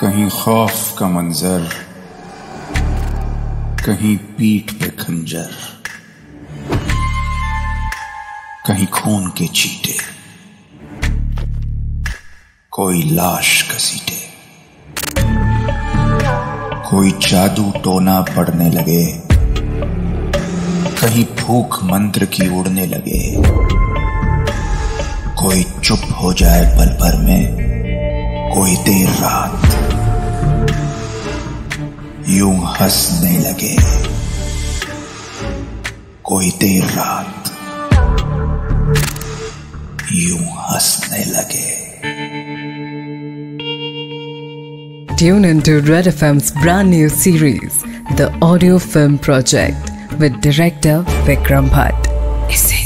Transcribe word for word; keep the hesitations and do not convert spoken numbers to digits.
कहीं खौफ का मंजर, कहीं पीठ पे खंजर, कहीं खून के छींटे, कोई लाश घसीटे, कोई जादू टोना पड़ने लगे, कहीं भूख मंत्र की उड़ने लगे, कोई चुप हो जाए पल भर में, कोई देर रात यूं हंसने लगे, कोई देर रात यूं हंसने लगे। Tune into Red F M's brand new series, The Audio Film Project, with director Vikram Bhatt.